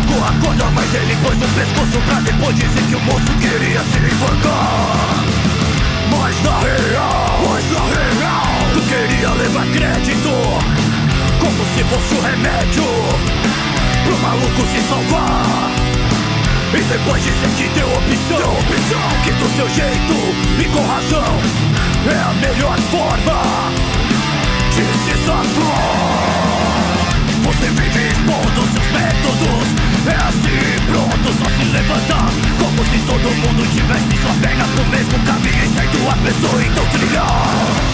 arrancou a corda, mas ele pôs o pescoço pra depois dizer que o moço queria se enforcar. Mas na real, tu queria levar crédito, como se fosse o remédio pro maluco se salvar. E depois dizer que deu opção, que do seu jeito e com razão é a melhor forma de se safar. Você vive expondo seus métodos, é assim pronto, só se levantar, como se todo mundo tivesse sua perna pro mesmo caminho e certo a pessoa então trilhar.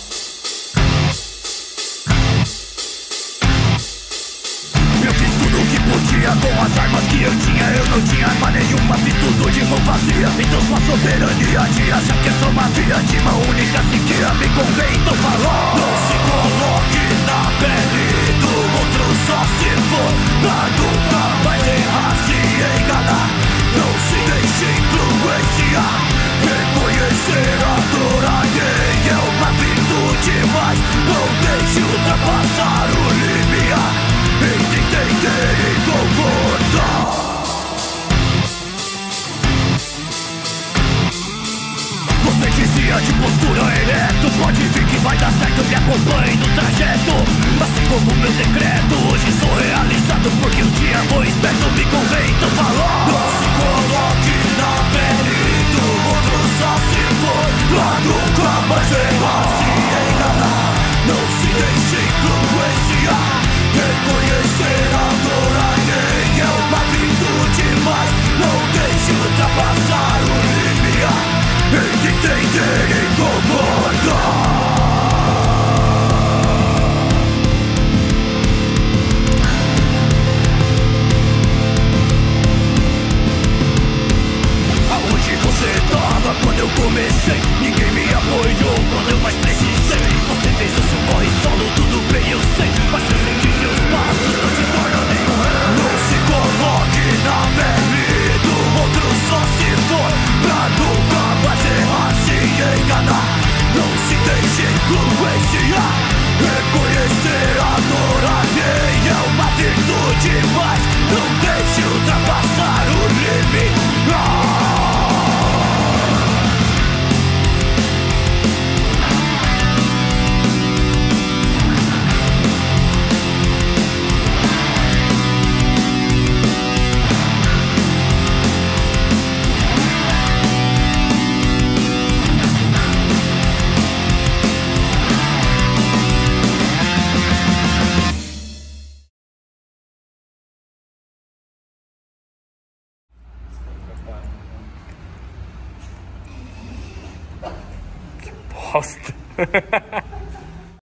Podia com as armas que eu tinha, eu não tinha arma nenhuma, fiz tudo de mão vazia. Então sua soberania de achar que é só uma via de mão única sequer me convém, então falou. Não se coloque na pele do outro, só se for pra nunca mais errar, se enganar. Não se deixe influenciar, reconhecer a dor alheia é uma virtude, mas não deixe ultrapassar o limiar. Entender e concordar. Você dizia de postura ereto, pode vir que vai dar certo, me acompanhe no trajeto. Assim como meu decreto, hoje sou realizado, porque um dia vou esperto, me convém, então falou. Não se coloque na pele do outro, só se for pra nunca mais errar, se enganar. Não se deixe influenciar, reconhecer a dor alheia é uma virtude, mas não deixe ultrapassar o limiar. Entender e concordar. Aonde você tava quando eu comecei? Ninguém me apoiou quando eu mais precisei. Você fez o seu corre solo, tudo bem eu sei, mas eu sei que seus passos não te tornam nenhum rei. Não se coloque na pele do outro, só se for pra nunca mais errar, se enganar. Não se deixe influenciar, reconhecer a dor alheia é uma virtude, mas não deixe ultrapassar o limiar. Bosta.